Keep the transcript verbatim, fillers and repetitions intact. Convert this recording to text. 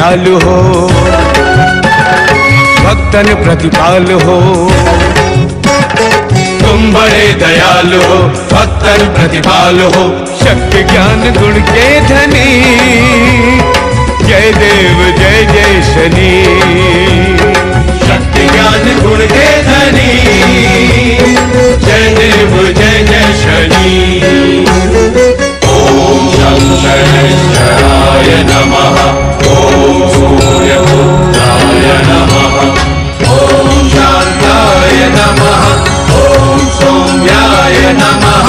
दयालु हो, भक्तन प्रतिपाल हो। तुम बड़े दयालु हो, भक्तन प्रतिपाल हो, शक्ति ज्ञान गुण के धनी, जय देव जय जय शनि। शक्ति ज्ञान गुण के धनी, जय देव जय जय शनि। ओम शंकरेश्वराय नमः, ओम सूर्यपुत्राय नमः, ओम शांताय नमः, ओम सौम्याय नमः।